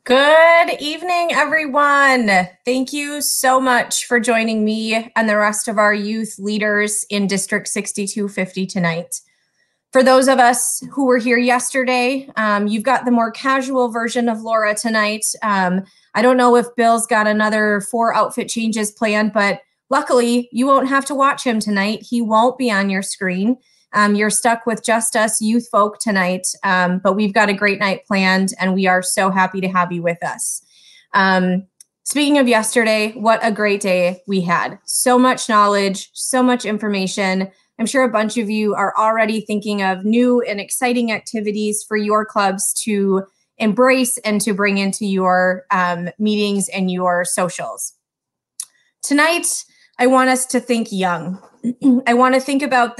Good evening, everyone. Thank you so much for joining me and the rest of our youth leaders in District 6250 tonight. For those of us who were here yesterday, you've got the more casual version of Laura tonight. I don't know if Bill's got another 4 outfit changes planned, but luckily you won't have to watch him tonight. He won't be on your screen. You're stuck with just us youth folk tonight, but we've got a great night planned and we are so happy to have you with us. Speaking of yesterday, what a great day we had. So much knowledge, so much information. I'm sure a bunch of you are already thinking of new and exciting activities for your clubs to embrace and to bring into your meetings and your socials. Tonight, I want us to think young. I want you to think about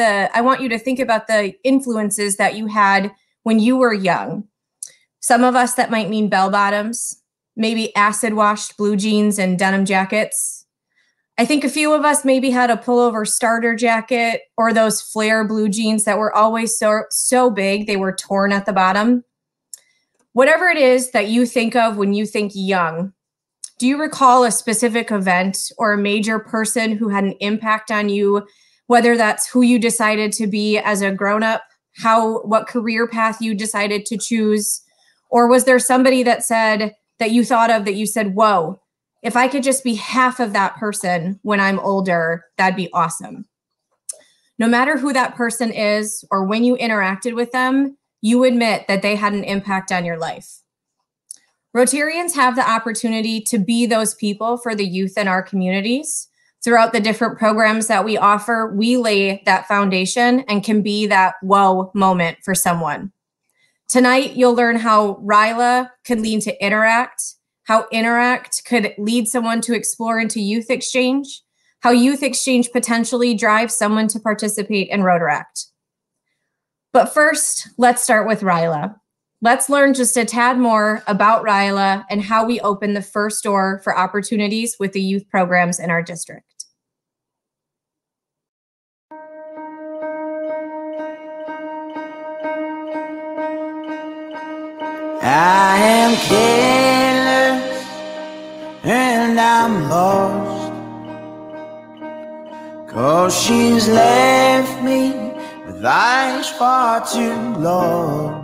the influences that you had when you were young. Some of us that might mean bell bottoms, maybe acid washed blue jeans and denim jackets. I think a few of us maybe had a pullover starter jacket or those flare blue jeans that were always so big they were torn at the bottom. Whatever it is that you think of when you think young, do you recall a specific event or a major person who had an impact on you, whether that's who you decided to be as a grown-up, what career path you decided to choose, or was there somebody that you thought of that you said, whoa, if I could just be half of that person when I'm older, that'd be awesome. No matter who that person is or when you interacted with them, you admit that they had an impact on your life. Rotarians have the opportunity to be those people for the youth in our communities. Throughout the different programs that we offer, we lay that foundation and can be that whoa moment for someone. Tonight, you'll learn how RYLA could lead to interact, how interact could lead someone to explore into youth exchange, how youth exchange potentially drives someone to participate in Rotaract. But first, let's start with RYLA. Let's learn just a tad more about RYLA and how we open the first door for opportunities with the youth programs in our district. I am careless and I'm lost, 'cause she's left me with eyes far too lost.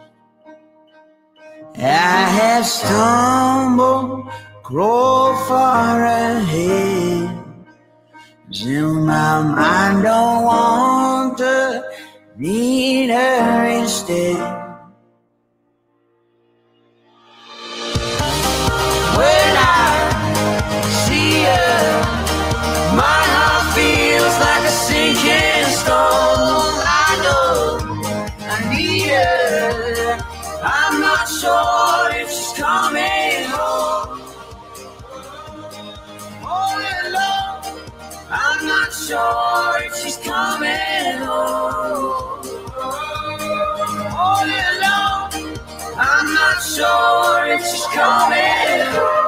I have stumbled, crawled far ahead, till my mind don't want to meet her instead. When I see her, my heart feels like a sinking stone. I know I need her. I'm not sure if she's coming home. All alone, I'm not sure if she's coming home. All alone, I'm not sure if she's coming home.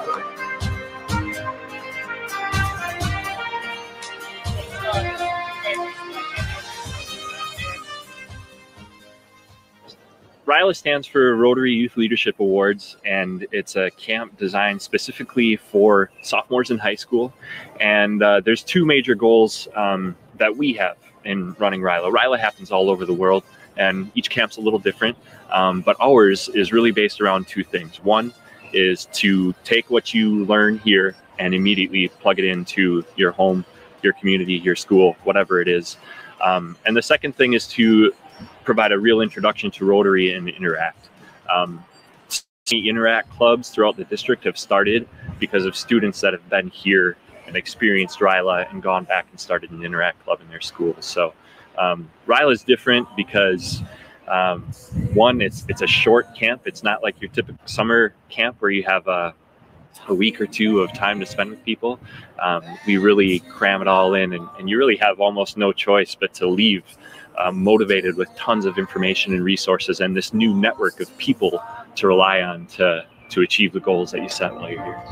RYLA stands for Rotary Youth Leadership Awards, and it's a camp designed specifically for sophomores in high school. And there's 2 major goals that we have in running RYLA. RYLA happens all over the world, and each camp's a little different, but ours is really based around 2 things. One is to take what you learn here and immediately plug it into your home, your community, your school, whatever it is. And the second thing is to provide a real introduction to Rotary and Interact. Interact clubs throughout the district have started because of students that have been here and experienced RYLA and gone back and started an Interact club in their schools. So RYLA is different because one, it's a short camp. It's not like your typical summer camp where you have a week or 2 of time to spend with people. We really cram it all in, and you really have almost no choice but to leave motivated with tons of information and resources and this new network of people to rely on to achieve the goals that you set while you're here.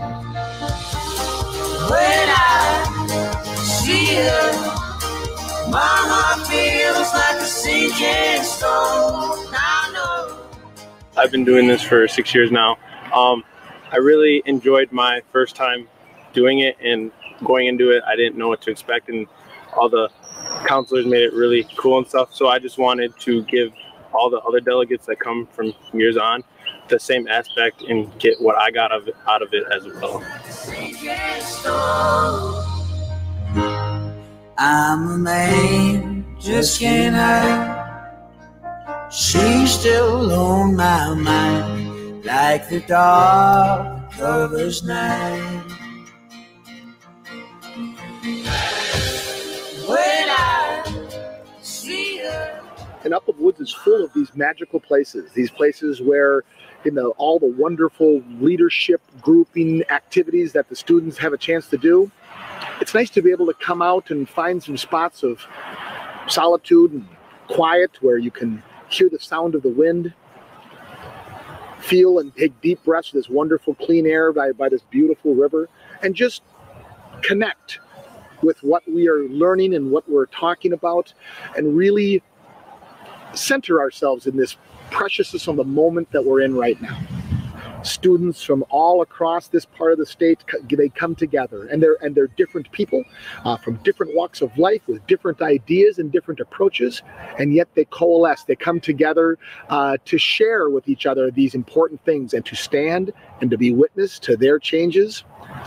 When I see her, my heart feels like a sinking stone. I know. I've been doing this for 6 years now. I really enjoyed my first time doing it, and going into it, I didn't know what to expect, and all the counselors made it really cool and stuff. So I just wanted to give all the other delegates that come from years on the same aspect and get what I got out of it as well. I'm a man, just can't hide. She's still on my mind, like the dark covers night. When I see her. And Up of Woods is full of these magical places, these places where, you know, all the wonderful leadership grouping activities that the students have a chance to do. It's nice to be able to come out and find some spots of solitude and quiet where you can hear the sound of the wind, feel and take deep breaths of this wonderful clean air by this beautiful river, and just connect with what we are learning and what we're talking about, and really center ourselves in this preciousness of the moment that we're in right now. Students from all across this part of the state, they come together, and they're different people from different walks of life with different ideas and different approaches, and yet they coalesce. They come together to share with each other these important things and to stand and to be witness to their changes.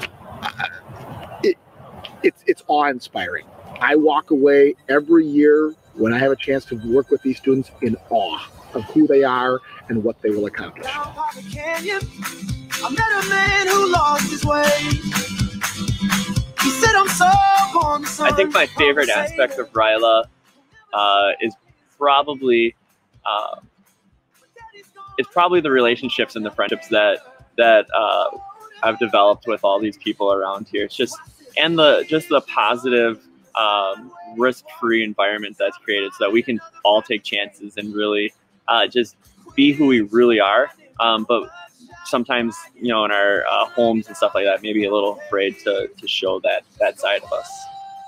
It's awe-inspiring. I walk away every year when I have a chance to work with these students in awe of who they are and what they will accomplish. I met a man who lost his way. He said, I'm so concerned. I think my favorite aspect of RYLA is probably the relationships and the friendships that I've developed with all these people around here. It's just the positive risk-free environment that's created so that we can all take chances and really just be who we really are. But sometimes, you know, in our homes and stuff like that, maybe a little afraid to show that side of us.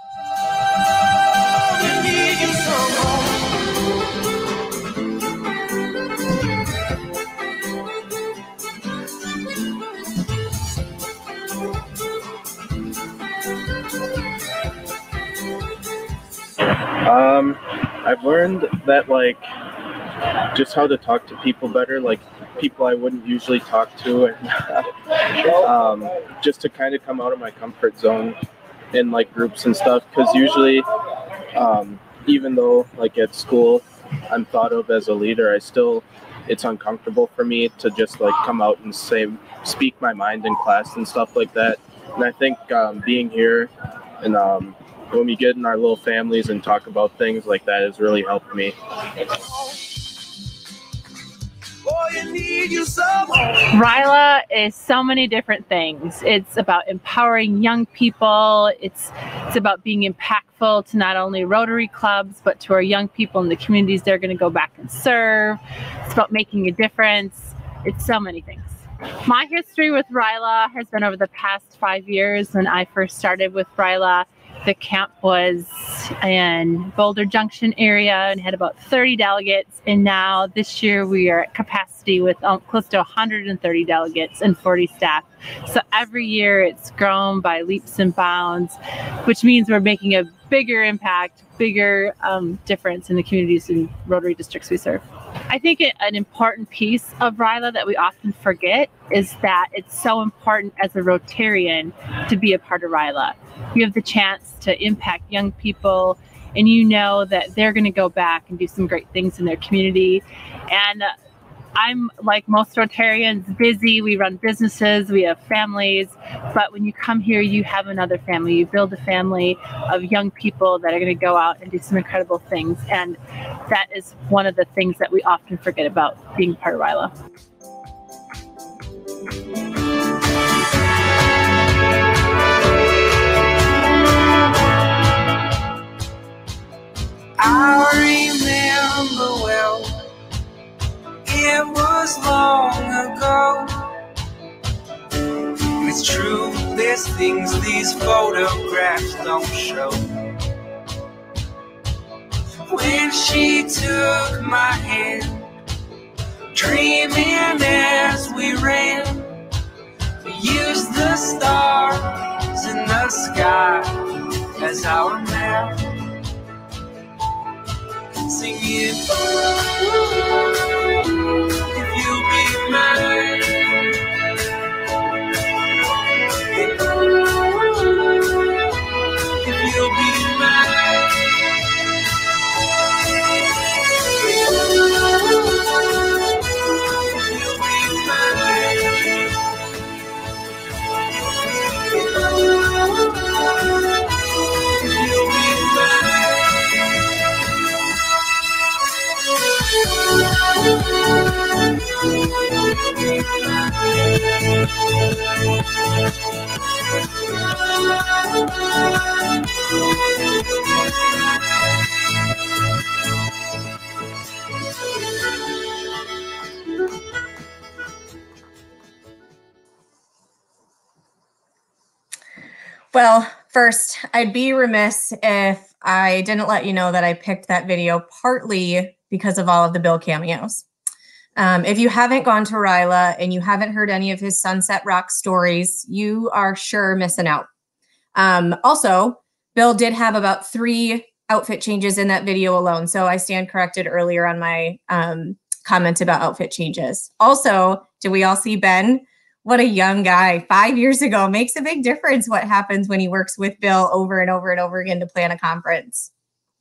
I've learned that, like, just how to talk to people better, like people I wouldn't usually talk to, and just to kind of come out of my comfort zone in like groups and stuff, because usually even though like at school I'm thought of as a leader, it's uncomfortable for me to just like come out and speak my mind in class and stuff like that. And I think being here and when we get in our little families and talk about things like that has really helped me. RYLA is so many different things. It's about empowering young people. It's about being impactful to not only Rotary clubs, but to our young people in the communities they're going to go back and serve. It's about making a difference. It's so many things. My history with RYLA has been over the past 5 years. When I first started with RYLA, the camp was in Boulder Junction area and had about 30 delegates. And now this year we are at capacity with close to 130 delegates and 40 staff. So every year it's grown by leaps and bounds, which means we're making a bigger impact, bigger difference in the communities and Rotary districts we serve. I think an important piece of RYLA that we often forget is that it's so important as a Rotarian to be a part of RYLA. You have the chance to impact young people, and you know that they're going to go back and do some great things in their community. And I'm, like most Rotarians, busy. We run businesses, we have families, but when you come here, you have another family. You build a family of young people that are going to go out and do some incredible things. And that is one of the things that we often forget about being part of RYLA. I remember well, it was long ago. It's true, there's things these photographs don't show. When she took my hand, dreaming as we ran, use the stars in the sky as our map. Singing, if you'll be mine, if you'll be mine, if you'll be Well, first, I'd be remiss if I didn't let you know that I picked that video partly because of all of the Bill cameos. If you haven't gone to RYLA and you haven't heard any of his Sunset Rock stories, you are sure missing out. Also, Bill did have about 3 outfit changes in that video alone, so I stand corrected earlier on my comment about outfit changes. Also, did we all see Ben? What a young guy, 5 years ago. Makes a big difference what happens when he works with Bill over and over and over again to plan a conference.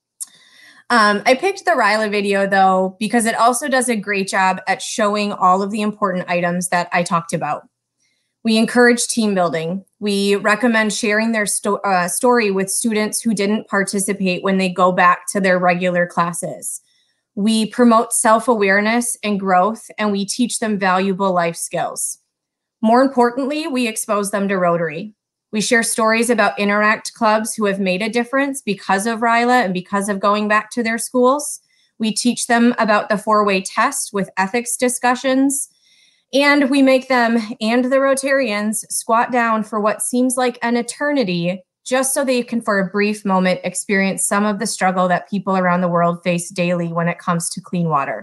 I picked the RYLA video, though, because it also does a great job at showing all of the important items that I talked about. We encourage team building. We recommend sharing their story with students who didn't participate when they go back to their regular classes. We promote self-awareness and growth, and we teach them valuable life skills. More importantly, we expose them to Rotary. We share stories about Interact clubs who have made a difference because of RYLA and because of going back to their schools. We teach them about the 4-way test with ethics discussions. And we make them and the Rotarians squat down for what seems like an eternity just so they can, for a brief moment, experience some of the struggle that people around the world face daily when it comes to clean water.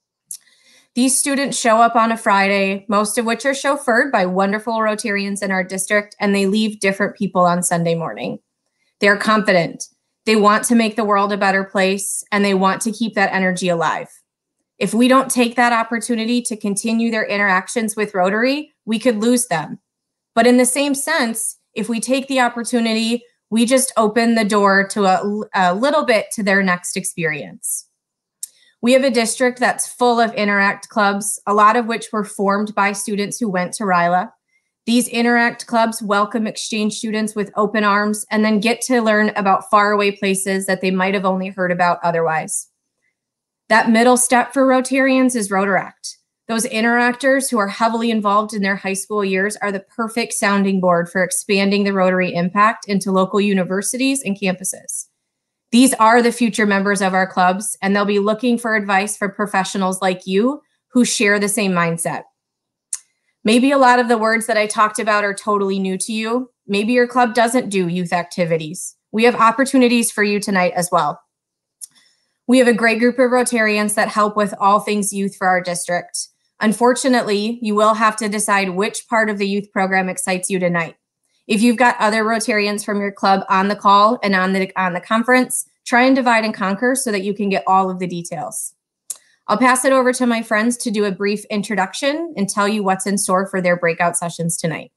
These students show up on a Friday, most of which are chauffeured by wonderful Rotarians in our district, and they leave different people on Sunday morning. They're confident. They want to make the world a better place, and they want to keep that energy alive. If we don't take that opportunity to continue their interactions with Rotary, we could lose them. But in the same sense, if we take the opportunity, we just open the door to a little bit to their next experience. We have a district that's full of Interact clubs, a lot of which were formed by students who went to RYLA. These Interact clubs welcome exchange students with open arms and then get to learn about faraway places that they might have only heard about otherwise. That middle step for Rotarians is Rotaract. Those interactors who are heavily involved in their high school years are the perfect sounding board for expanding the Rotary impact into local universities and campuses. These are the future members of our clubs, and they'll be looking for advice for professionals like you who share the same mindset. Maybe a lot of the words that I talked about are totally new to you. Maybe your club doesn't do youth activities. We have opportunities for you tonight as well. We have a great group of Rotarians that help with all things youth for our district. Unfortunately, you will have to decide which part of the youth program excites you tonight. If you've got other Rotarians from your club on the call and on the conference, try and divide and conquer so that you can get all of the details. I'll pass it over to my friends to do a brief introduction and tell you what's in store for their breakout sessions tonight.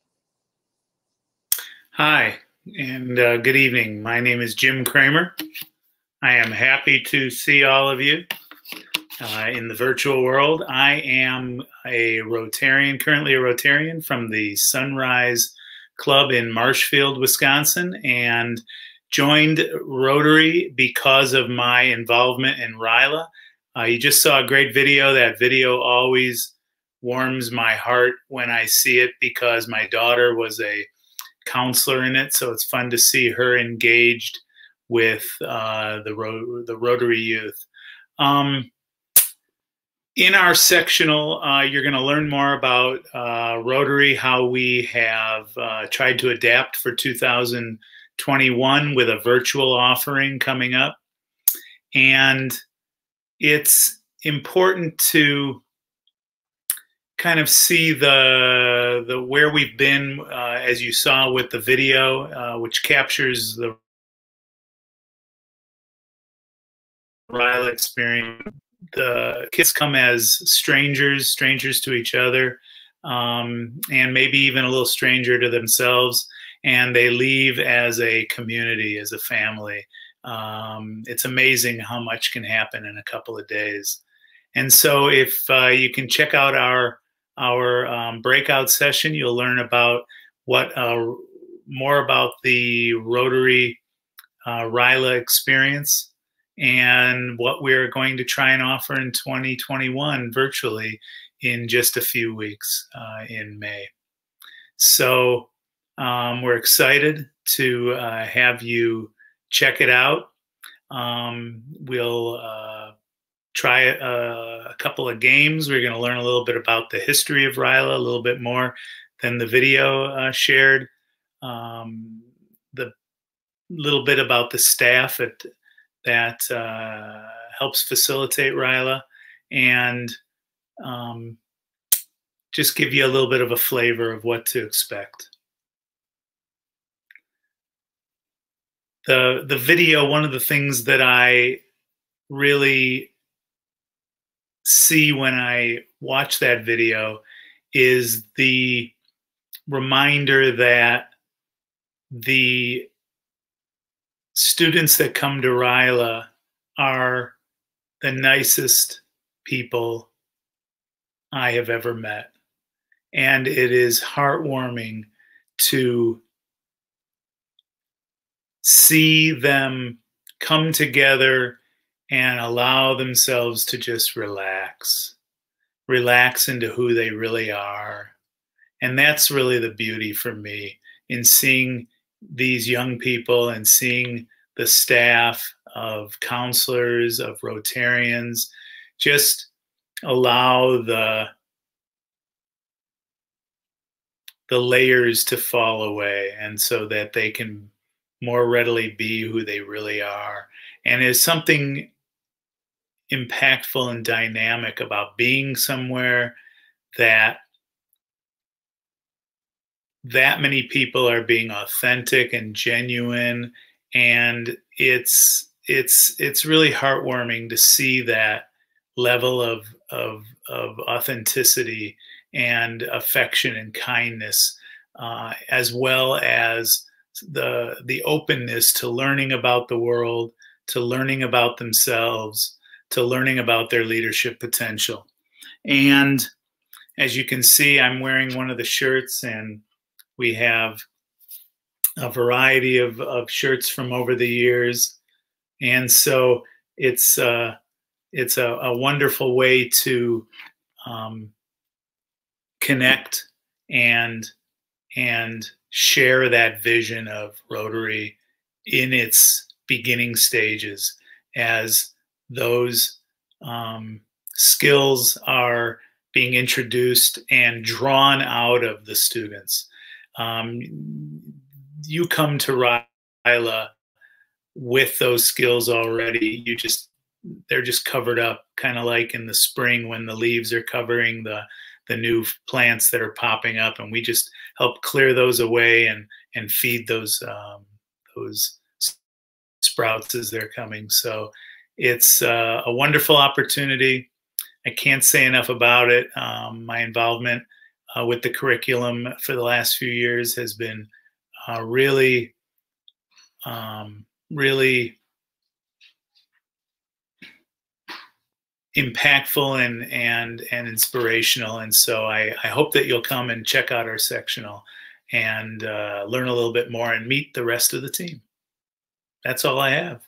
Hi, and good evening. My name is Jim Kramer. I am happy to see all of you in the virtual world. I am a Rotarian, currently a Rotarian from the Sunrise Club in Marshfield, Wisconsin, and joined Rotary because of my involvement in RYLA. You just saw a great video. That video always warms my heart when I see it because my daughter was a counselor in it, so it's fun to see her engaged with the Rotary youth. In our sectional, you're going to learn more about Rotary, how we have tried to adapt for 2021 with a virtual offering coming up. And it's important to kind of see the where we've been, as you saw with the video, which captures the RYLA experience. The kids come as strangers to each other, and maybe even a little stranger to themselves, and they leave as a community, as a family. It's amazing how much can happen in a couple of days. And so if you can check out our breakout session, you'll learn about more about the Rotary RYLA experience and what we're going to try and offer in 2021 virtually in just a few weeks in May. So we're excited to have you check it out. We'll try a couple of games. We're going to learn a little bit about the history of RYLA, a little bit more than the video shared. The little bit about the staff that helps facilitate RYLA, and just give you a little bit of a flavor of what to expect. The video, one of the things that I really see when I watch that video is the reminder that the students that come to RYLA are the nicest people I have ever met. And it is heartwarming to see them come together and allow themselves to just relax into who they really are. And that's really the beauty for me in seeing these young people and seeing the staff of counselors, of Rotarians, just allow the layers to fall away, and so that they can more readily be who they really are. And there's something impactful and dynamic about being somewhere that many people are being authentic and genuine, and it's really heartwarming to see that level of authenticity and affection and kindness, as well as the openness to learning about the world, to learning about themselves, to learning about their leadership potential. And as you can see, I'm wearing one of the shirts, and we have a variety of shirts from over the years. And so it's a wonderful way to connect and share that vision of Rotary in its beginning stages, as those skills are being introduced and drawn out of the students. You come to RYLA with those skills already. They're just covered up, kind of like in the spring when the leaves are covering the new plants that are popping up, and we just help clear those away and feed those sprouts as they're coming. So it's a wonderful opportunity. I can't say enough about it. My involvement with the curriculum for the last few years has been really impactful and inspirational. And so I hope that you'll come and check out our sectional and learn a little bit more and meet the rest of the team. That's all I have.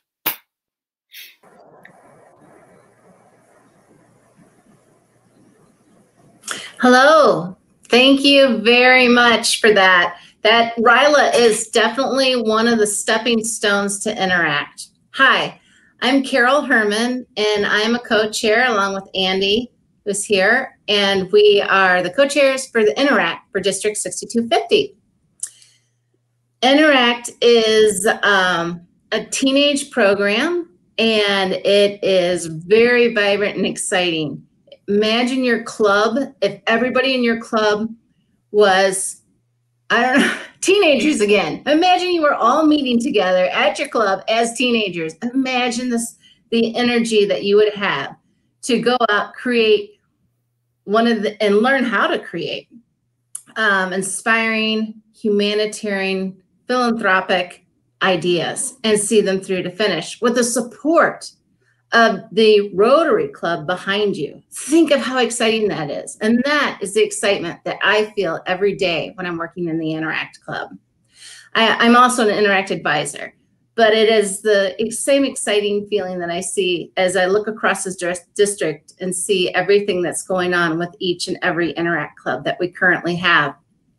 Hello. Thank you very much for that. That RYLA is definitely one of the stepping stones to Interact. Hi, I'm Carol Herman, and I'm a co-chair along with Andy, who's here, and we are the co-chairs for the Interact for District 6250. Interact is a teenage program, and it is very vibrant and exciting. imagine your club, if everybody in your club was, I don't know, teenagers again. Imagine you were all meeting together at your club as teenagers. Imagine the energy that you would have to go out, create and learn how to create inspiring, humanitarian, philanthropic ideas and see them through to finish with the support of the Rotary Club behind you. Think of how exciting that is. And that is the excitement that I feel every day when I'm working in the Interact Club. I'm also an Interact advisor, but it is the same exciting feeling that I see as I look across this district and see everything that's going on with each and every Interact Club that we currently have.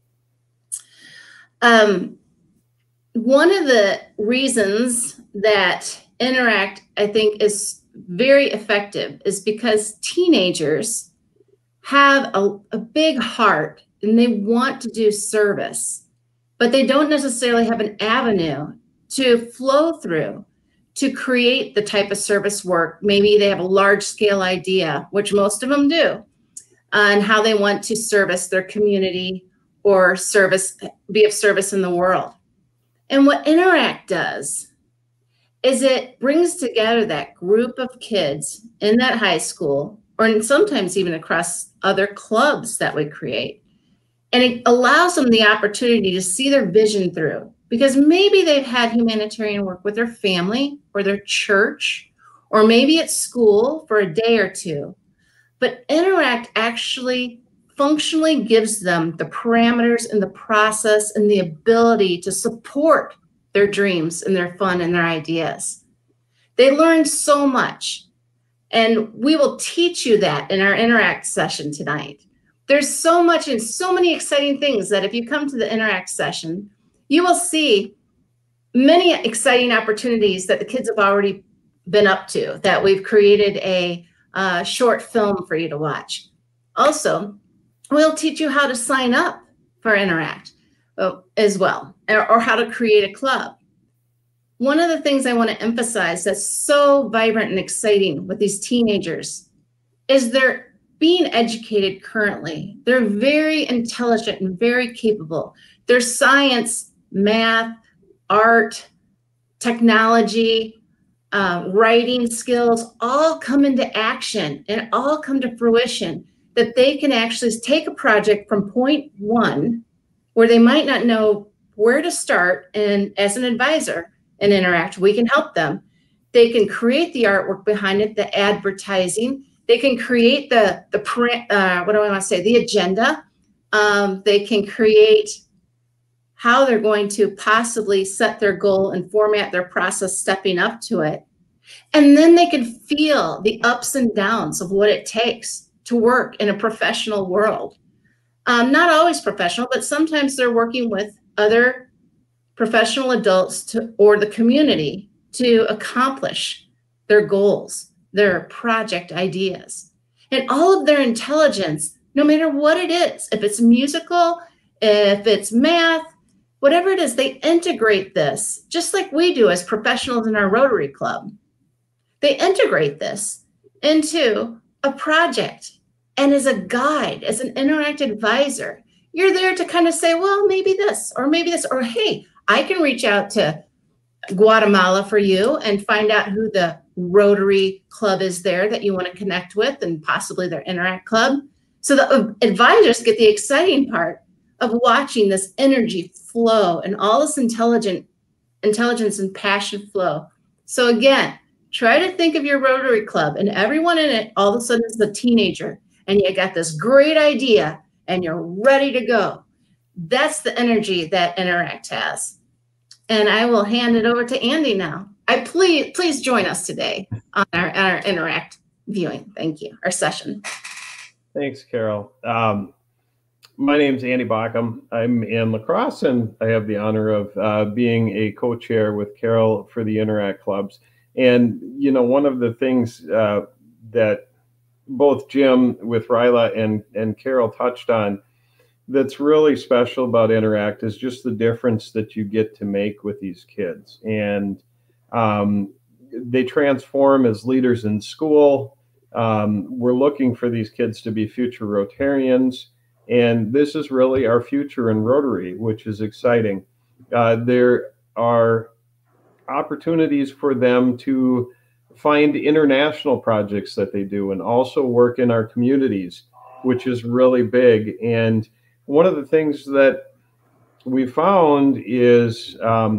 One of the reasons that Interact, I think, is very effective is because teenagers have a big heart and they want to do service, but they don't necessarily have an avenue to flow through to create the type of service work. Maybe they have a large scale idea, which most of them do, on how they want to service their community or be of service in the world. And what Interact does is it brings together that group of kids in that high school, or sometimes even across other clubs that we create. And it allows them the opportunity to see their vision through, because maybe they've had humanitarian work with their family or their church, or maybe at school for a day or two. But Interact actually functionally gives them the parameters and the process and the ability to support their dreams and their fun and their ideas. They learn so much, and we will teach you that in our Interact session tonight. There's so much and so many exciting things that if you come to the Interact session, you will see many exciting opportunities that the kids have already been up to, that we've created a short film for you to watch. Also, we'll teach you how to sign up for Interact as well, or how to create a club. One of the things I want to emphasize that's so vibrant and exciting with these teenagers is they're being educated currently. They're very intelligent and very capable. Their science, math, art, technology, writing skills all come into action and all come to fruition, that they can actually take a project from point one where they might not know where to start, and as an advisor and Interact, we can help them. They can create the artwork behind it, the advertising. They can create the agenda. They can create how they're going to possibly set their goal and format their process stepping up to it. And then they can feel the ups and downs of what it takes to work in a professional world. Not always professional, but sometimes they're working with other professional adults or the community to accomplish their goals, their project ideas, and all of their intelligence, no matter what it is. If it's musical, if it's math, whatever it is, they integrate this just like we do as professionals in our Rotary Club. They integrate this into a project, and as a guide, as an Interact advisor, you're there to kind of say, well, maybe this, or hey, I can reach out to Guatemala for you and find out who the Rotary Club is there that you want to connect with, and possibly their Interact Club. So the advisors get the exciting part of watching this energy flow and all this intelligence and passion flow. So again, try to think of your Rotary Club, and everyone in it all of a sudden is a teenager, and you got this great idea and you're ready to go. That's the energy that Interact has. And I will hand it over to Andy now. Please join us today on our Interact viewing. Thank you, our session. Thanks, Carol. My name's Andy Bockham. I'm in La Crosse, and I have the honor of being a co-chair with Carol for the Interact clubs. And, you know, one of the things that both Jim with RYLA and Carol touched on that's really special about Interact is just the difference that you get to make with these kids. And they transform as leaders in school. We're looking for these kids to be future Rotarians, and this is really our future in Rotary, which is exciting. There are opportunities for them to find international projects that they do and also work in our communities, which is really big. And one of the things that we found is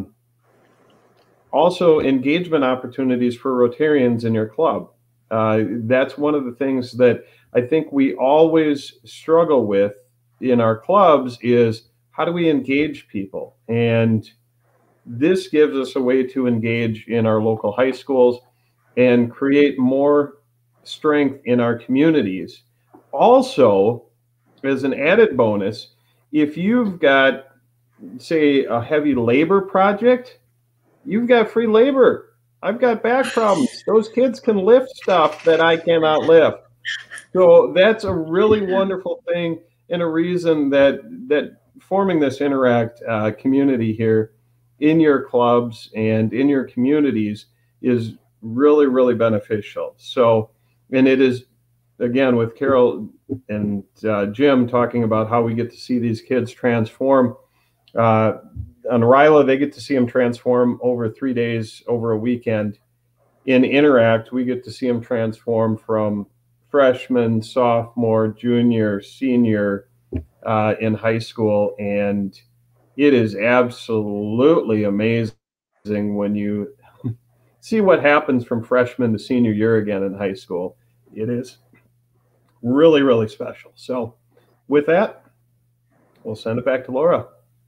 also engagement opportunities for Rotarians in your club. That's one of the things that I think we always struggle with in our clubs is how do we engage people? And this gives us a way to engage in our local high schools and create more strength in our communities. Also, as an added bonus, if you've got, say, a heavy labor project, you've got free labor. I've got back problems. Those kids can lift stuff that I cannot lift. So that's a really wonderful thing and a reason that forming this Interact community here in your clubs and in your communities is really, really beneficial. So, and it is, again, with Carol and Jim talking about how we get to see these kids transform. On RYLA, they get to see them transform over 3 days, over a weekend. In Interact, we get to see them transform from freshman, sophomore, junior, senior in high school. And it is absolutely amazing when you see what happens from freshman to senior year again in high school. It is really, really special. So with that, we'll send it back to Laura.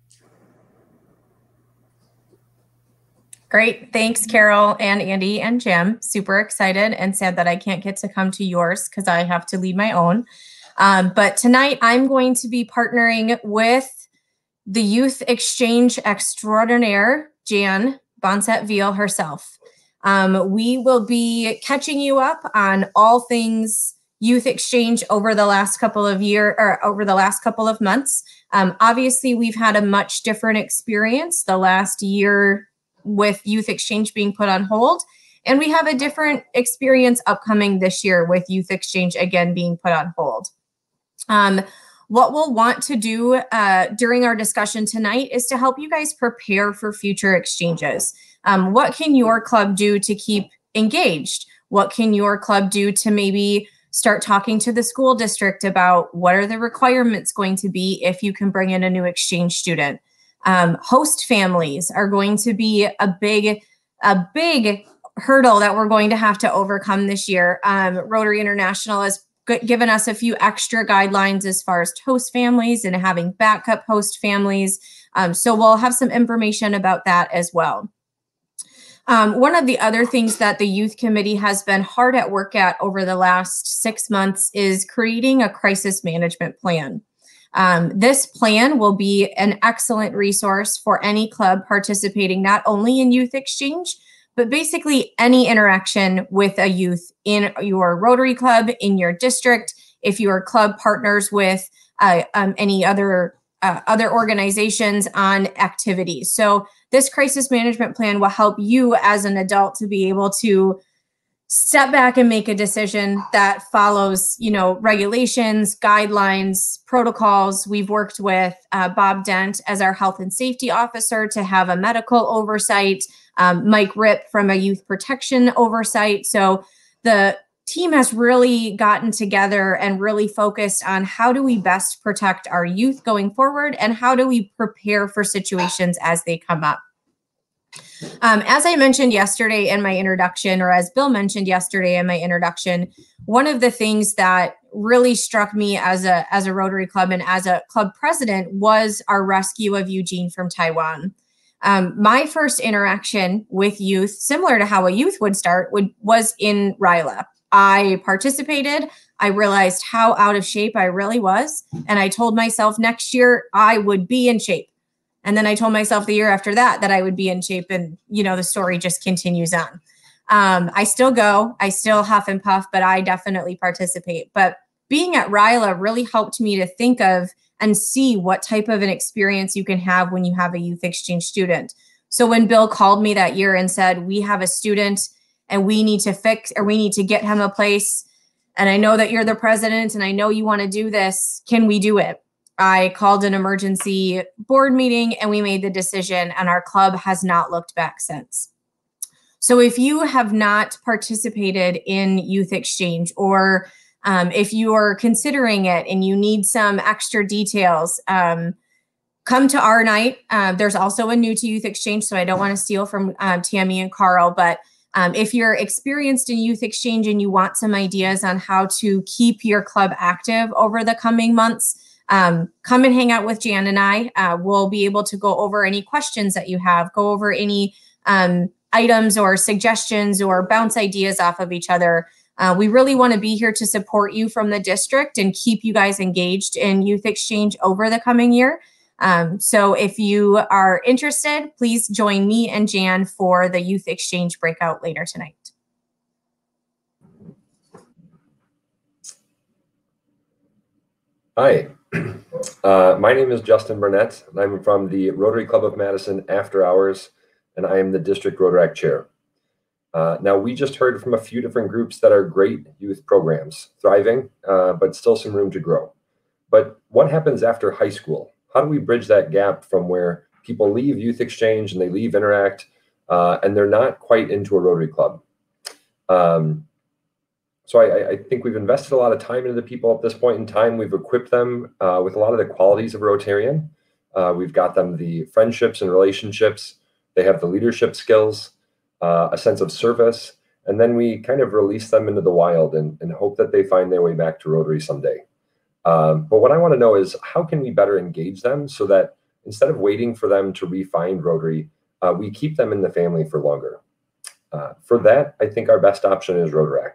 Great. Thanks, Carol and Andy and Jim. Super excited and sad that I can't get to come to yours because I have to lead my own. But tonight I'm going to be partnering with the Youth Exchange Extraordinaire, Jan Bonset-Veal herself. We will be catching you up on all things Youth Exchange over the last couple of months. Obviously, we've had a much different experience the last year with Youth Exchange being put on hold. And we have a different experience upcoming this year with Youth Exchange again being put on hold. What we'll want to do during our discussion tonight is to help you guys prepare for future exchanges. What can your club do to keep engaged? What can your club do to maybe start talking to the school district about what are the requirements going to be if you can bring in a new exchange student? Host families are going to be a big hurdle that we're going to have to overcome this year. Rotary International has given us a few extra guidelines as far as host families and having backup host families. So we'll have some information about that as well. One of the other things that the youth committee has been hard at work at over the last 6 months is creating a crisis management plan. This plan will be an excellent resource for any club participating not only in Youth Exchange, but basically any interaction with a youth in your Rotary Club, in your district, if your club partners with any other organizations on activities. So this crisis management plan will help you as an adult to be able to step back and make a decision that follows, regulations, guidelines, protocols. We've worked with Bob Dent as our health and safety officer to have a medical oversight, Mike Ripp from a youth protection oversight. So the team has really gotten together and really focused on how do we best protect our youth going forward and how do we prepare for situations as they come up. As I mentioned yesterday in my introduction, or as Bill mentioned yesterday in my introduction, one of the things that really struck me as a Rotary Club and as a club president was our rescue of Eugene from Taiwan. My first interaction with youth, similar to how a youth would start, was in RYLA. I participated. I realized how out of shape I really was. And I told myself next year I would be in shape. And then I told myself the year after that I would be in shape. And, the story just continues on. I still go. I still huff and puff, but I definitely participate. But being at RYLA really helped me to think of and see what type of an experience you can have when you have a youth exchange student. So when Bill called me that year and said, we have a student and we need to get him a place, and I know that you're the president and I know you want to do this. Can we do it? I called an emergency board meeting and we made the decision, and our club has not looked back since. So if you have not participated in Youth Exchange, or if you are considering it and you need some extra details, come to our night. There's also a New to Youth Exchange, so I don't want to steal from Tammy and Carl, but if you're experienced in Youth Exchange and you want some ideas on how to keep your club active over the coming months, come and hang out with Jan and I. We'll be able to go over any questions that you have, go over any items or suggestions, or bounce ideas off of each other. We really want to be here to support you from the district and keep you guys engaged in Youth Exchange over the coming year. So if you are interested, please join me and Jan for the Youth Exchange breakout later tonight. Hi, my name is Justin Burnett, and I'm from the Rotary Club of Madison After Hours, and I am the District Rotaract Chair. Now, we just heard from a few different groups that are great youth programs, thriving, but still some room to grow. But what happens after high school? How do we bridge that gap from where people leave Youth Exchange and they leave Interact, and they're not quite into a Rotary Club? So I think we've invested a lot of time into the people at this point in time. We've equipped them with a lot of the qualities of Rotarian. We've got them the friendships and relationships. They have the leadership skills, a sense of service, and then we kind of release them into the wild and hope that they find their way back to Rotary someday. But what I want to know is, how can we better engage them so that instead of waiting for them to re-find Rotary, we keep them in the family for longer? For that, I think our best option is Rotaract.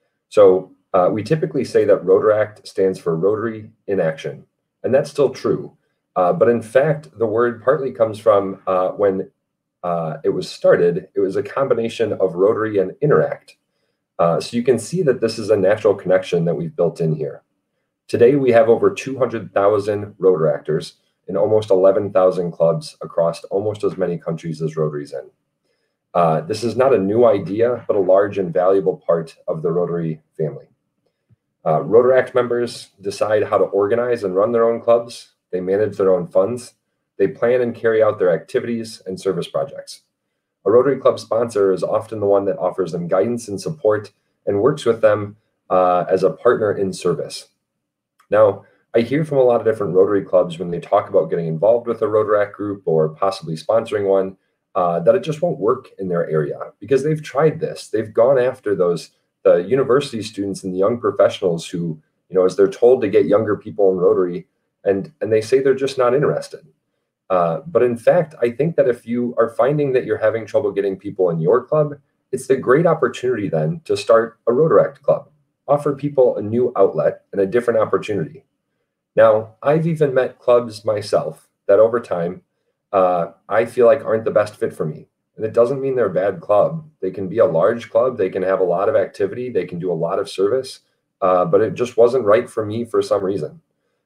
So we typically say that Rotaract stands for Rotary in Action, and that's still true. But in fact, the word partly comes from when it was started, it was a combination of Rotary and Interact. So you can see that this is a natural connection that we've built in here. Today, we have over 200,000 Rotaractors in almost 11,000 clubs across almost as many countries as Rotary's in. This is not a new idea, but a large and valuable part of the Rotary family. Rotaract members decide how to organize and run their own clubs. They manage their own funds. They plan and carry out their activities and service projects. A Rotary Club sponsor is often the one that offers them guidance and support and works with them as a partner in service. Now, I hear from a lot of different Rotary clubs when they talk about getting involved with a Rotaract group or possibly sponsoring one, that it just won't work in their area because they've tried this. They've gone after the university students and the young professionals who, as they're told to get younger people in Rotary, and they say they're just not interested. But in fact, I think that if you are finding that you're having trouble getting people in your club, it's a great opportunity then to start a Rotaract club, offer people a new outlet and a different opportunity. Now, I've even met clubs myself that over time, I feel like aren't the best fit for me. And it doesn't mean they're a bad club. They can be a large club. They can have a lot of activity. They can do a lot of service, but it just wasn't right for me for some reason.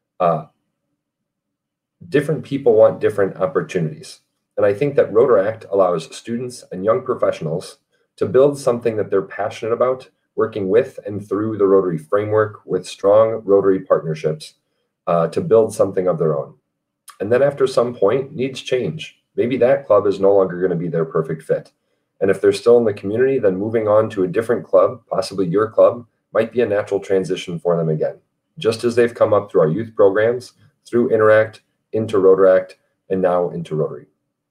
Different people want different opportunities. And I think that Rotaract allows students and young professionals to build something that they're passionate about, working with and through the Rotary framework with strong Rotary partnerships to build something of their own. And then after some point, needs change. Maybe that club is no longer going to be their perfect fit. And if they're still in the community, then moving on to a different club, possibly your club, might be a natural transition for them again, just as they've come up through our youth programs, through Interact, into Rotaract, and now into Rotary.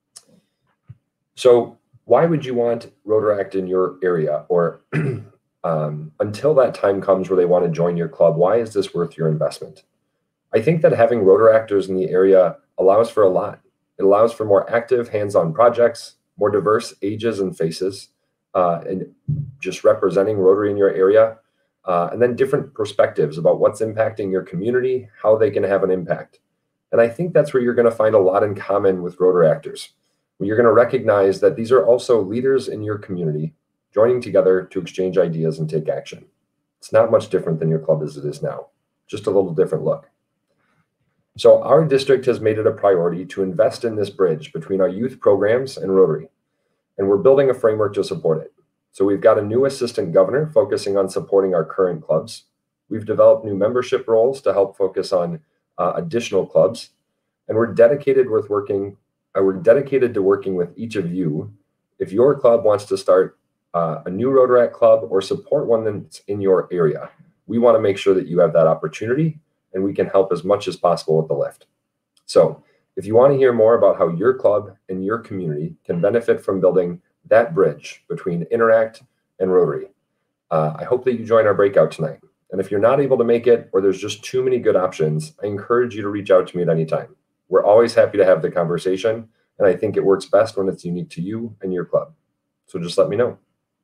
So why would you want Rotaract in your area? Or until that time comes where they want to join your club, why is this worth your investment? I think that having Rotaractors in the area allows for a lot. It allows for more active hands-on projects, more diverse ages and faces, and just representing Rotary in your area, and then different perspectives about what's impacting your community, how they can have an impact. And I think that's where you're going to find a lot in common with Rotaractors, where you're going to recognize that these are also leaders in your community joining together to exchange ideas and take action. It's not much different than your club as it is now, just a little different look. So our district has made it a priority to invest in this bridge between our youth programs and Rotary, and we're building a framework to support it. So we've got a new assistant governor focusing on supporting our current clubs. We've developed new membership roles to help focus on additional clubs, and we're dedicated to working with each of you. If your club wants to start a new Rotaract club or support one that's in your area, we want to make sure that you have that opportunity, and we can help as much as possible with the lift. So if you want to hear more about how your club and your community can benefit from building that bridge between Interact and Rotary, I hope that you join our breakout tonight. And if you're not able to make it, or there's just too many good options, I encourage you to reach out to me at any time. We're always happy to have the conversation, and I think it works best when it's unique to you and your club. So just let me know.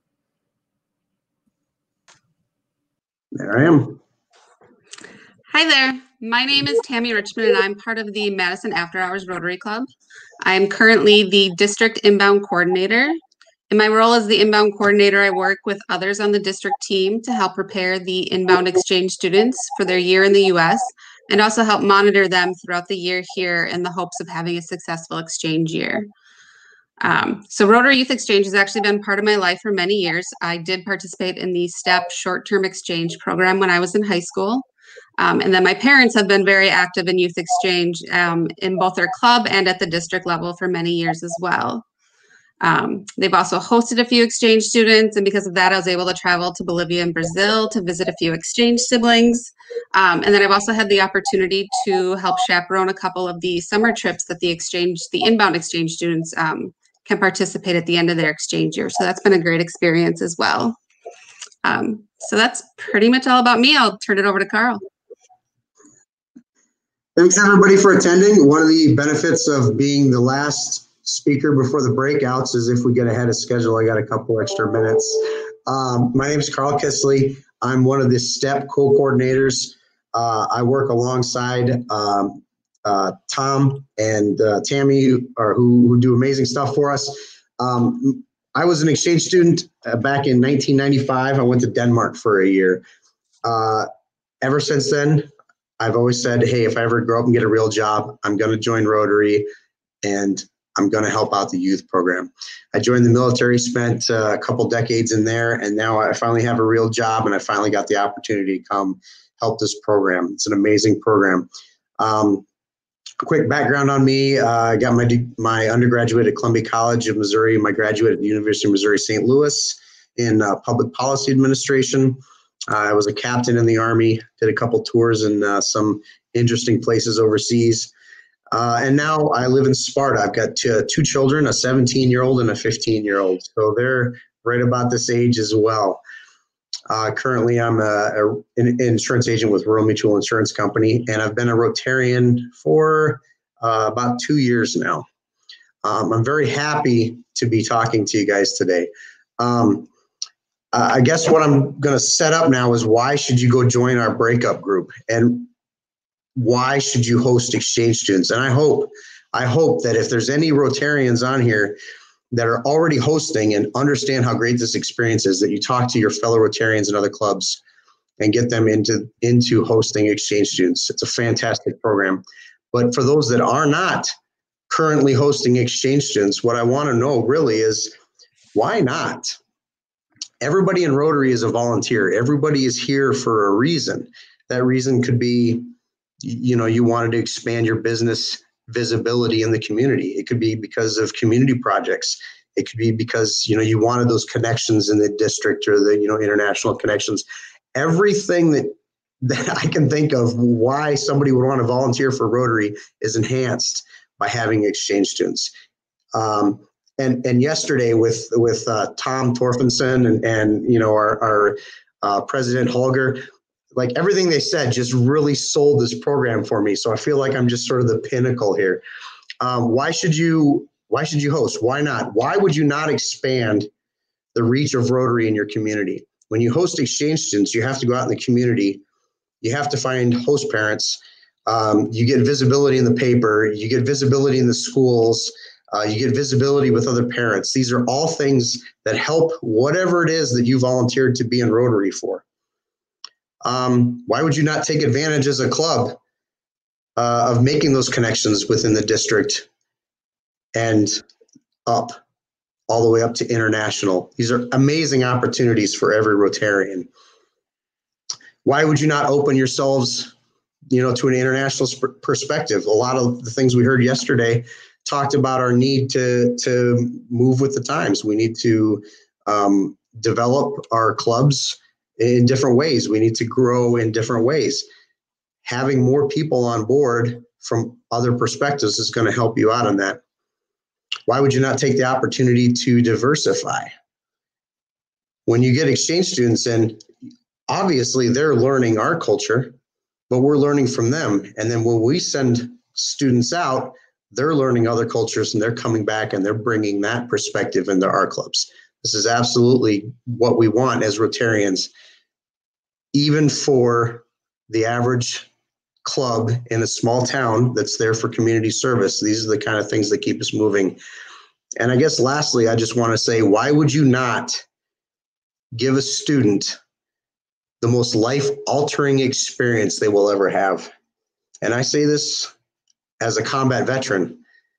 There I am. Hi there. My name is Tammy Richmond, and I'm part of the Madison After Hours Rotary Club. I'm currently the district inbound coordinator. In my role as the inbound coordinator, I work with others on the district team to help prepare the inbound exchange students for their year in the U.S. and also help monitor them throughout the year here in the hopes of having a successful exchange year. So Rotary Youth Exchange has actually been part of my life for many years. I did participate in the STEP short-term exchange program when I was in high school. And then my parents have been very active in youth exchange in both their club and at the district level for many years as well. They've also hosted a few exchange students, and because of that, I was able to travel to Bolivia and Brazil to visit a few exchange siblings. And then I've also had the opportunity to help chaperone a couple of the summer trips that the inbound exchange students can participate at the end of their exchange year. So that's been a great experience as well. So that's pretty much all about me. I'll turn it over to Carl. Thanks everybody for attending. One of the benefits of being the last speaker before the breakouts is if we get ahead of schedule, I got a couple extra minutes. My name is Carl Kisley. I'm one of the STEP co-coordinators. I work alongside Tom and Tammy, who do amazing stuff for us. I was an exchange student back in 1995. I went to Denmark for a year. Ever since then, I've always said, hey, if I ever grow up and get a real job, I'm going to join Rotary and I'm going to help out the youth program. I joined the military, spent a couple decades in there, and now I finally have a real job and I finally got the opportunity to come help this program. It's an amazing program. Quick background on me, I got my undergraduate at Columbia College of Missouri, my graduate at the University of Missouri St. Louis in public policy administration. I was a captain in the Army, did a couple tours in some interesting places overseas. And now I live in Sparta. I've got two children, a 17-year-old and a 15-year-old. So they're right about this age as well. Currently, I'm an insurance agent with Rural Mutual Insurance Company, and I've been a Rotarian for about 2 years now. I'm very happy to be talking to you guys today. I guess what I'm going to set up now is why should you go join our breakup group, and why should you host exchange students? And I hope that if there's any Rotarians on here that are already hosting and understand how great this experience is, that you talk to your fellow Rotarians and other clubs and get them into hosting exchange students. It's a fantastic program. But for those that are not currently hosting exchange students, what I want to know really is why not? Everybody in Rotary is a volunteer. Everybody is here for a reason. That reason could be, you wanted to expand your business visibility in the community. It could be because of community projects. It could be because, you wanted those connections in the district or the, international connections. Everything that I can think of why somebody would want to volunteer for Rotary is enhanced by having exchange students. And yesterday with Tom Torfinson and our president Holger, like everything they said just really sold this program for me. So I feel like I'm just sort of the pinnacle here. Why should you host? Why not? Why would you not expand the reach of Rotary in your community? When you host exchange students, you have to go out in the community. You have to find host parents. You get visibility in the paper. You get visibility in the schools. You get visibility with other parents. These are all things that help whatever it is that you volunteered to be in Rotary for. Why would you not take advantage as a club of making those connections within the district and up, all the way up to international? These are amazing opportunities for every Rotarian. Why would you not open yourselves, to an international perspective? A lot of the things we heard yesterday talked about our need to move with the times. We need to develop our clubs in different ways. We need to grow in different ways. Having more people on board from other perspectives is going to help you out on that. Why would you not take the opportunity to diversify? When you get exchange students in, obviously they're learning our culture, but we're learning from them. And then when we send students out, they're learning other cultures and they're coming back and they're bringing that perspective into our clubs. This is absolutely what we want as Rotarians. Even for the average club in a small town that's there for community service, these are the kind of things that keep us moving. And I guess lastly, I just want to say, why would you not give a student the most life-altering experience they will ever have? And I say this as a combat veteran.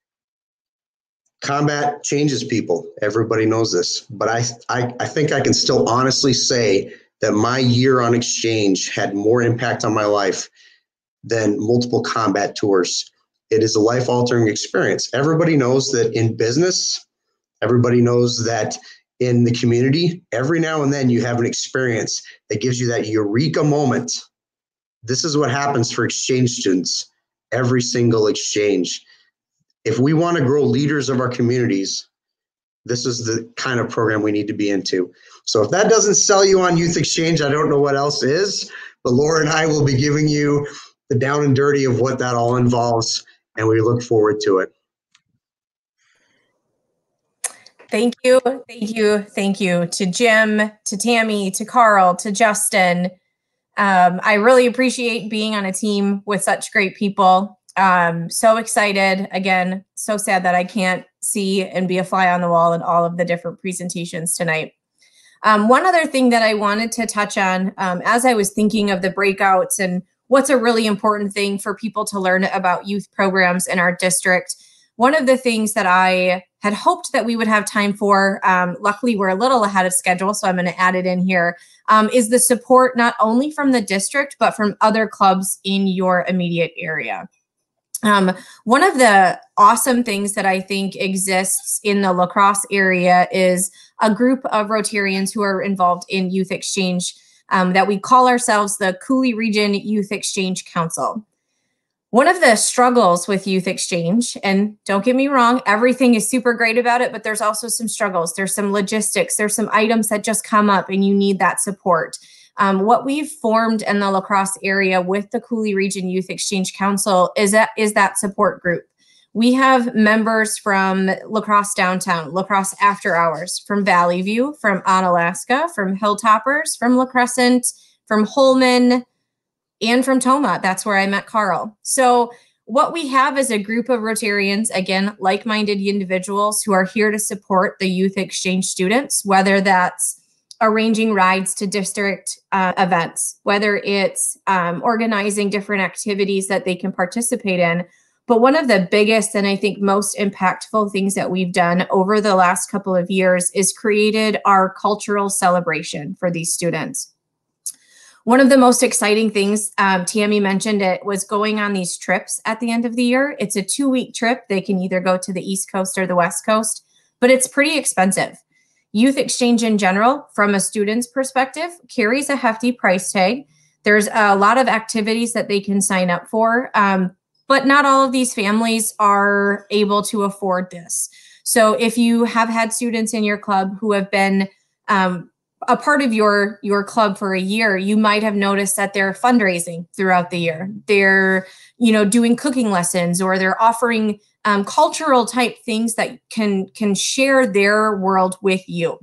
Combat changes people. Everybody knows this. But I think I can still honestly say that my year on exchange had more impact on my life than multiple combat tours. It is a life-altering experience. Everybody knows that in business, everybody knows that in the community, every now and then you have an experience that gives you that eureka moment. This is what happens for exchange students, every single exchange. If we want to grow leaders of our communities, this is the kind of program we need to be into. So if that doesn't sell you on youth exchange, I don't know what else is, but Laura and I will be giving you the down and dirty of what that all involves, and we look forward to it. Thank you, thank you, thank you to Jim, to Tammy, to Carl, to Justin. I really appreciate being on a team with such great people. So excited. Again, so sad that I can't see and be a fly on the wall in all of the different presentations tonight. One other thing that I wanted to touch on as I was thinking of the breakouts and what's a really important thing for people to learn about youth programs in our district. One of the things that I had hoped that we would have time for, luckily we're a little ahead of schedule, so I'm going to add it in here, is the support not only from the district, but from other clubs in your immediate area. One of the awesome things that I think exists in the La Crosse area is a group of Rotarians who are involved in youth exchange that we call ourselves the Coulee Region Youth Exchange Council. One of the struggles with youth exchange, and don't get me wrong, everything is super great about it, but there's also some struggles. There's some logistics. There's some items that just come up and you need that support. What we've formed in the La Crosse area with the Coulee Region Youth Exchange Council is that support group. We have members from La Crosse Downtown, La Crosse After Hours, from Valley View, from Onalaska, from Hilltoppers, from La Crescent, from Holman, and from Toma. That's where I met Carl. So what we have is a group of Rotarians, again, like-minded individuals who are here to support the youth exchange students, whether that's arranging rides to district events, whether it's organizing different activities that they can participate in. But one of the biggest and I think most impactful things that we've done over the last couple of years is created our cultural celebration for these students. One of the most exciting things, Tammy mentioned it, was going on these trips at the end of the year. It's a 2-week trip. They can either go to the East Coast or the West Coast, but it's pretty expensive. Youth exchange in general, from a student's perspective, carries a hefty price tag. There's a lot of activities that they can sign up for, but not all of these families are able to afford this. So if you have had students in your club who have been a part of your club for a year, you might have noticed that they're fundraising throughout the year. They're, doing cooking lessons, or they're offering cultural type things that can share their world with you.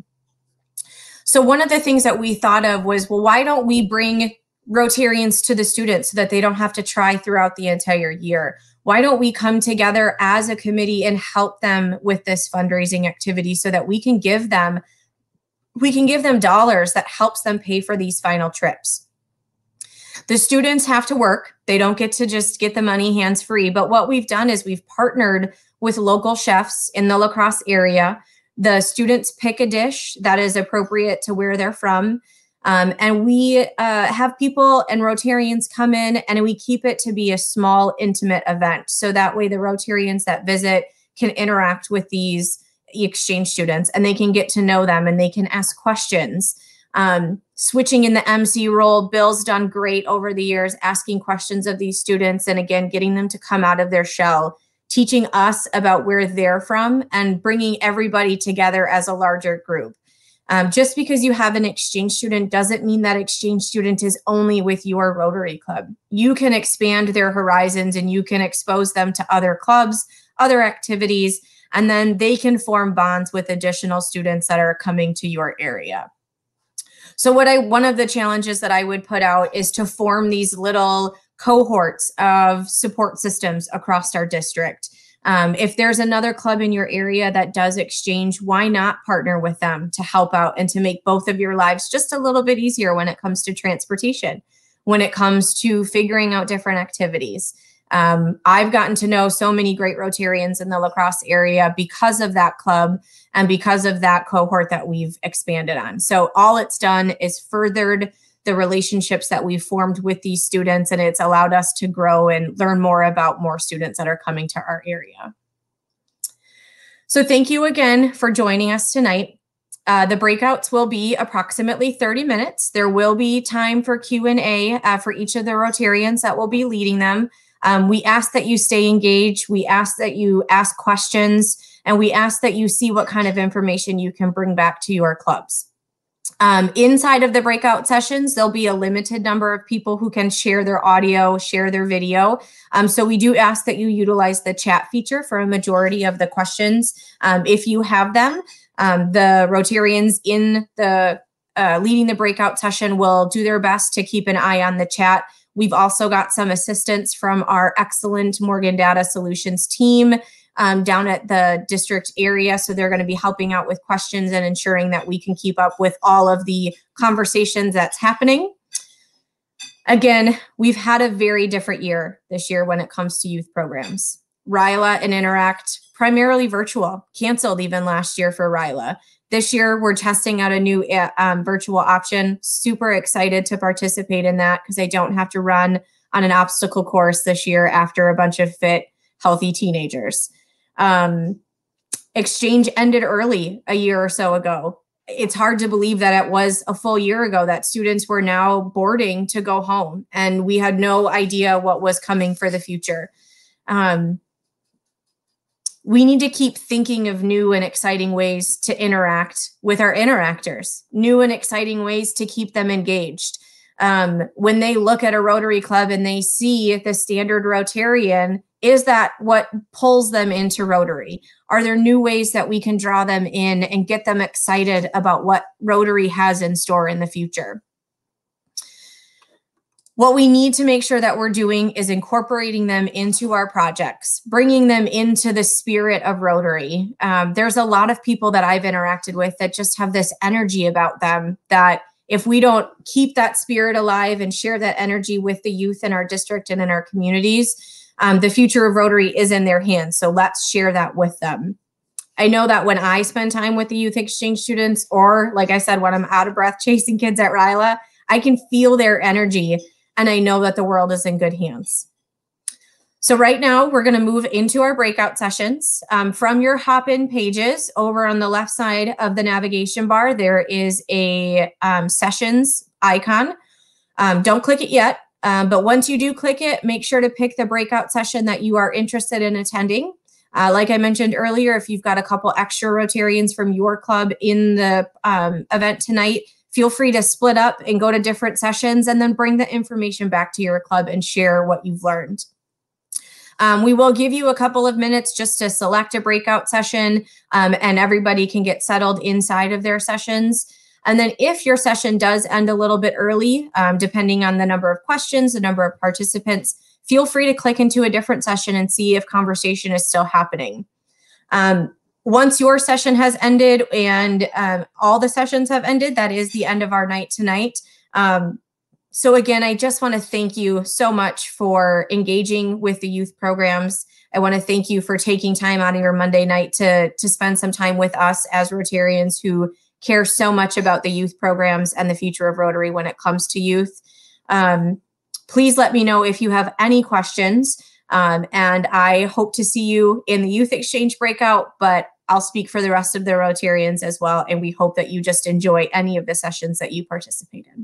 So one of the things that we thought of was, well, why don't we bring Rotarians to the students so that they don't have to try throughout the entire year? Why don't we come together as a committee and help them with this fundraising activity so that we can give them dollars that helps them pay for these final trips? The students have to work. They don't get to just get the money hands-free. But what we've done is we've partnered with local chefs in the La Crosse area. The students pick a dish that is appropriate to where they're from. And we have people and Rotarians come in, and we keep it to be a small, intimate event. So that way the Rotarians that visit can interact with these exchange students, and they can get to know them, and they can ask questions. Switching in the MC role, Bill's done great over the years, asking questions of these students, and again, getting them to come out of their shell, teaching us about where they're from, and bringing everybody together as a larger group. Just because you have an exchange student doesn't mean that exchange student is only with your Rotary Club. You can expand their horizons, and you can expose them to other clubs, other activities, and then they can form bonds with additional students that are coming to your area. So one of the challenges that I would put out is to form these little cohorts of support systems across our district. If there's another club in your area that does exchange, why not partner with them to help out and to make both of your lives just a little bit easier when it comes to transportation, when it comes to figuring out different activities. I've gotten to know so many great Rotarians in the La Crosse area because of that club and because of that cohort that we've expanded on. So all it's done is furthered the relationships that we've formed with these students, and it's allowed us to grow and learn more about more students that are coming to our area. So thank you again for joining us tonight. The breakouts will be approximately 30 minutes. There will be time for Q&A for each of the Rotarians that will be leading them. We ask that you stay engaged. We ask that you ask questions, and we ask that you see what kind of information you can bring back to your clubs. Inside of the breakout sessions, there'll be a limited number of people who can share their audio, share their video. So we do ask that you utilize the chat feature for a majority of the questions. If you have them, the Rotarians in the leading the breakout session will do their best to keep an eye on the chat. We've also got some assistance from our excellent Morgan Data Solutions team down at the district area. So they're going to be helping out with questions and ensuring that we can keep up with all of the conversations that's happening. Again, we've had a very different year this year when it comes to youth programs. RYLA and Interact, primarily virtual, canceled even last year for RYLA. This year, we're testing out a new virtual option. Super excited to participate in that because I don't have to run on an obstacle course this year after a bunch of fit, healthy teenagers. Exchange ended early a year or so ago. It's hard to believe that it was a full year ago that students were now boarding to go home, and we had no idea what was coming for the future. We need to keep thinking of new and exciting ways to interact with our interactors, new and exciting ways to keep them engaged. When they look at a Rotary Club and they see the standard Rotarian, is that what pulls them into Rotary? Are there new ways that we can draw them in and get them excited about what Rotary has in store in the future? What we need to make sure that we're doing is incorporating them into our projects, bringing them into the spirit of Rotary. There's a lot of people that I've interacted with that just have this energy about them that if we don't keep that spirit alive and share that energy with the youth in our district and in our communities, the future of Rotary is in their hands. So let's share that with them. I know that when I spend time with the youth exchange students, or like I said, when I'm out of breath chasing kids at RYLA, I can feel their energy. And I know that the world is in good hands. So right now, we're going to move into our breakout sessions. From your hop-in pages, over on the left side of the navigation bar, there is a sessions icon. Don't click it yet, but once you do click it, make sure to pick the breakout session that you are interested in attending. Like I mentioned earlier, if you've got a couple extra Rotarians from your club in the event tonight, feel free to split up and go to different sessions and then bring the information back to your club and share what you've learned. We will give you a couple of minutes just to select a breakout session and everybody can get settled inside of their sessions. And then if your session does end a little bit early, depending on the number of questions, the number of participants, feel free to click into a different session and see if conversation is still happening. Once your session has ended and all the sessions have ended, that is the end of our night tonight. So again, I just want to thank you so much for engaging with the youth programs. I want to thank you for taking time out of your Monday night to spend some time with us as Rotarians who care so much about the youth programs and the future of Rotary when it comes to youth. Please let me know if you have any questions. And I hope to see you in the Youth Exchange breakout, but I'll speak for the rest of the Rotarians as well. And we hope that you just enjoy any of the sessions that you participate in.